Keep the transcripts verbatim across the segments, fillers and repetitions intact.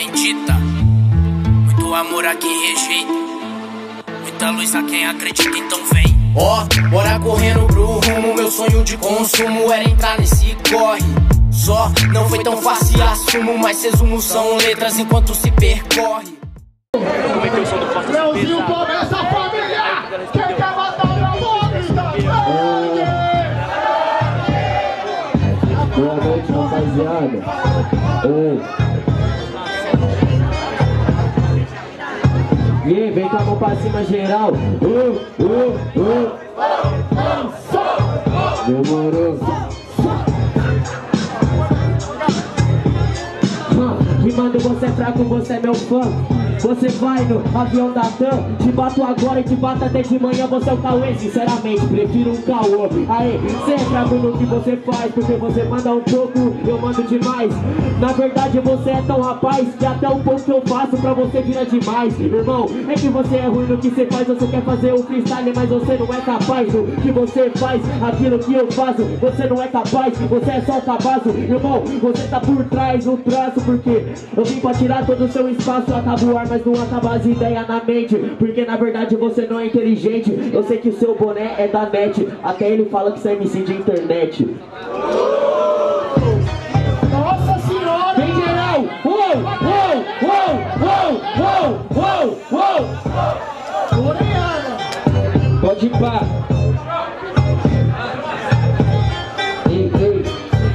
bendita. Muito amor a quem rejeita, muita luz a quem acredita, então vem. Ó, oh, bora correndo pro rumo. Meu sonho de consumo era entrar nesse corre. Só não foi tão fácil, assumo. Mas resumo são letras enquanto se percorre. Como é que eu sou do Costa? Leozinho, começa a família! Quem quer matar o meu nome? Boa noite, rapaziada. Ei. E vem com a mão pra cima, geral. Uh, uh, uh. Demorou. Rimando, você é fraco, você é meu fã. Você vai no avião da T A M. Te bato agora e te bato até de manhã. Você é o Cauê, sinceramente, prefiro um caô. Aê, você é fraco no que você faz, porque você manda um pouco, eu mando demais. Na verdade você é tão rapaz que até o pouco que eu faço pra você vira demais. Irmão, é que você é ruim no que você faz. Você quer fazer o freestyle, mas você não é capaz do que você faz. Aquilo que eu faço, você não é capaz. Você é só um cabaço. Irmão, você tá por trás no traço, porque eu vim pra tirar todo o seu espaço. Acaba o ar, mas não acaba as ideias na mente, porque na verdade você não é inteligente. Eu sei que o seu boné é da net, até ele fala que você é M C de internet. Nossa senhora! Vem geral! Uou! Uou! Uou! Uou! Uou! Uou! Uou! Coreana! Pode ir pá! Ei, ei!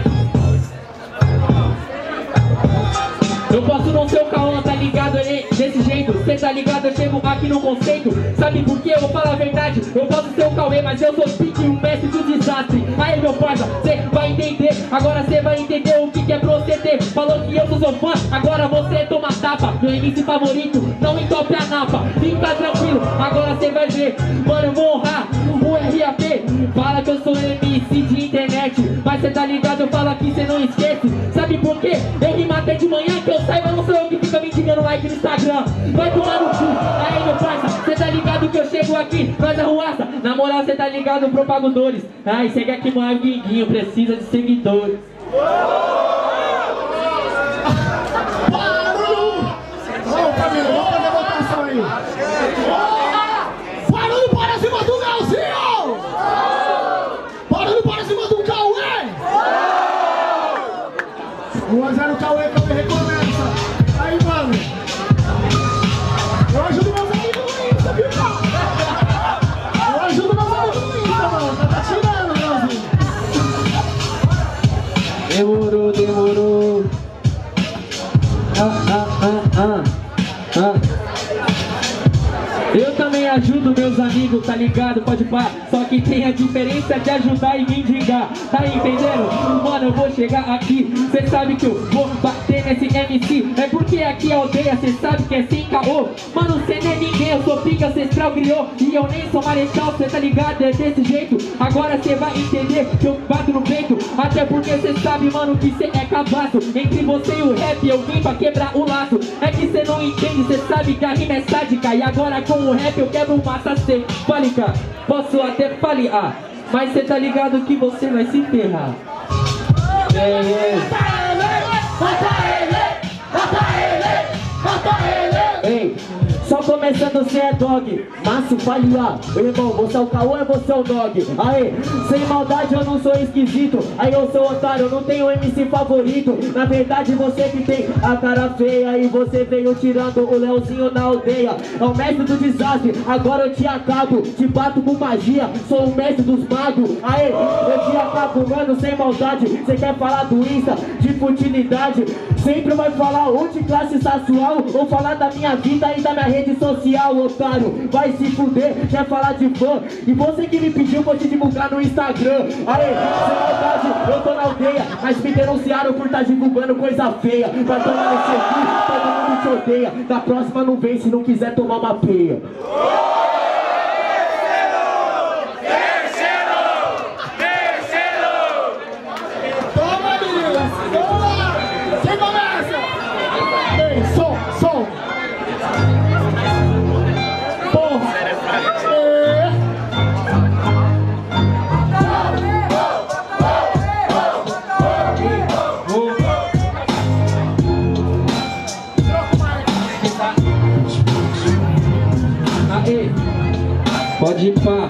Eu posso não ser o Cauã, tá ligado? Ele desse jeito, cê tá ligado? Eu chego aqui no conceito. Sabe por quê? Eu vou falar a verdade. Eu posso ser o Cauê, mas eu sou o pique, um mestre do desastre. Aí meu parça, cê vai entender. Agora cê vai entender o que, que é proceder. Falou que eu sou seu fã, agora você toma tapa. Meu M C favorito, não entope a napa. Fica tranquilo, agora cê vai ver. Mano, eu vou honrar o R A P. Fala que eu sou M C de internet, mas cê tá ligado, eu falo aqui, cê não esquece. Sabe por quê? Eu rimo até de manhã, que eu saiba, não sou eu que fica me dando like no Instagram. Vai tomar no cu, aí meu parça, cê tá ligado que eu chego aqui, nós arruaça. Na moral, cê tá ligado, propagadores. Ai, segue aqui meu amiguinho, precisa de seguidores. Barulho! Vamos, família, vamos fazer a votação aí. Barulho para cima do Leozinho! Barulho para cima do Cauê! um a zero Cauê, Cauê recomeça. Aí, mano. Eu ajudo meus amigos no Insta, viu, cara? Eu ajudo meus amigos no Insta, mano. Tá tirando, Leozinho. Demorou, demorou. Ah, ah, ah, ah, ah. Eu também ajudo meus amigos, tá ligado? Pode pá. Só que tem a diferença de ajudar e mendigar. Tá entendendo? Mano, eu vou chegar aqui. Cê sabe que eu vou bater nesse M C. É porque aqui é aldeia, cê sabe que é sem caô. Mano, cê não é ninguém, eu sou pica ancestral griot. E eu nem sou marechal, cê tá ligado? É desse jeito. Agora cê vai entender que eu bato no peito. Até porque cê sabe, mano, que cê é cabaço. Entre você e o rap eu vim pra quebrar o laço. É que cê não entende, cê sabe que a rima é sádica. E agora com o rap eu quebro massa cefálica. Posso até falhar, mas cê tá ligado que você vai se ferrar. É, é. Mata ele! Mata ele! Mata ele! Ei, só começando cê é dog, Márcio falhar. Irmão, você é o Cauã, você é o dog. Aê, sem maldade eu não sou esquisito. Aí eu sou otário, eu não tenho M C favorito. Na verdade você que tem a cara feia. E você veio tirando o Leozinho na aldeia. É o mestre do desastre, agora eu te acabo. Te bato com magia, sou o mestre dos magos. Aê, eu te acabo, mano, sem maldade. Você quer falar do Insta, de futilidade? Sempre vai falar ou de classe sexual, ou falar da minha vida e da minha rede social, otário. Vai se fuder, quer falar de fã. E você que me pediu, vou te divulgar no Instagram. Aê, sem maldade, eu tô na aldeia, mas me denunciaram por estar tá divulgando coisa feia. Vai tomar no seu cu, todo mundo te odeia. Da próxima não vem se não quiser tomar uma peia. Pode ir pá.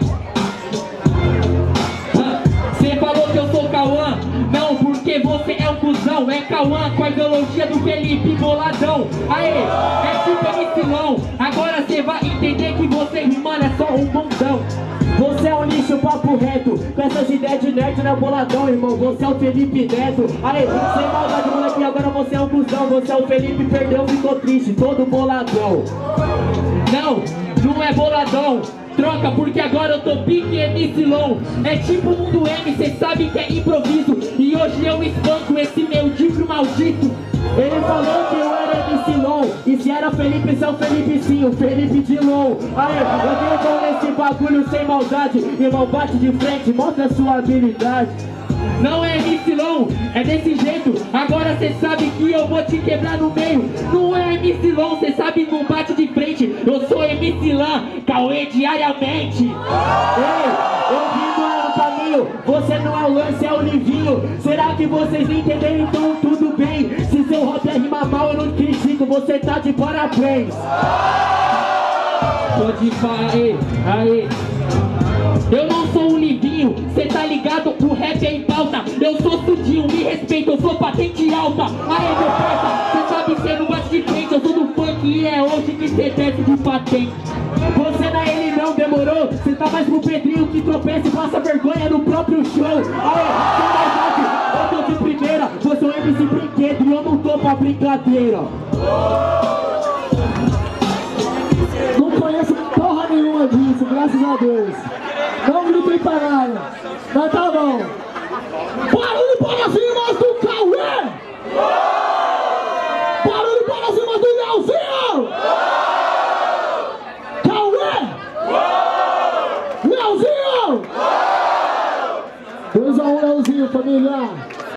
Cê falou que eu sou Cauã. Não, porque você é um cuzão. É Cauã com a ideologia do Felipe boladão. Aê, é tipo Micilão. Agora cê vai entender que você, mano, é só um bundão. Você é um lixo, papo reto. Com essas ideias de nerd não é boladão, irmão. Você é o Felipe Neto. Aê, sem maldade, moleque, agora você é um cuzão. Você é o Felipe, perdeu, ficou triste, todo boladão. Não, não é boladão. Troca, porque agora eu tô pique M C Long. É tipo Mundo M, cê sabe que é improviso. E hoje eu espanco esse meu difro maldito. Ele falou que eu era M C Long. E se era Felipe, esse é o Felipe sim, o Felipe Dilon. Aê, eu tenho bom nesse bagulho sem maldade. Irmão, bate de frente, mostra a sua habilidade. Não é M C Long, é desse jeito. Agora cê sabe que eu vou te quebrar no meio. Não é M C Long, cê sabe, não bate de frente. Eu sou M C Lan, Cauê diariamente. Ei, eu vim no caminho. Você não é o lance, é o Livinho. Será que vocês não entenderam? Então tudo bem. Se seu rap é rima mal, eu não critico. Você tá de parabéns. Pode ir pra aí, aí. Eu não sou um livinho, cê tá ligado? O rap é em pauta. Eu sou sudinho, me respeita, eu sou patente alta. Aê, meu parça, cê sabe cê não bate de frente. Eu sou do funk e é hoje que cê desce de patente. Você não é ele não, demorou? Cê tá mais pro Pedrinho que tropeça e passa vergonha no próprio show. Aê, cê mais rápido, eu tô de primeira. Você é um M C brinquedo e eu não tô pra brincadeira. Não conheço porra nenhuma disso, graças a Deus. Não gritei pra nada. Mas tá bom. Barulho para cima do Cauê! Barulho para cima do Leozinho! Cauê! Leozinho! dois a um, Leozinho, família!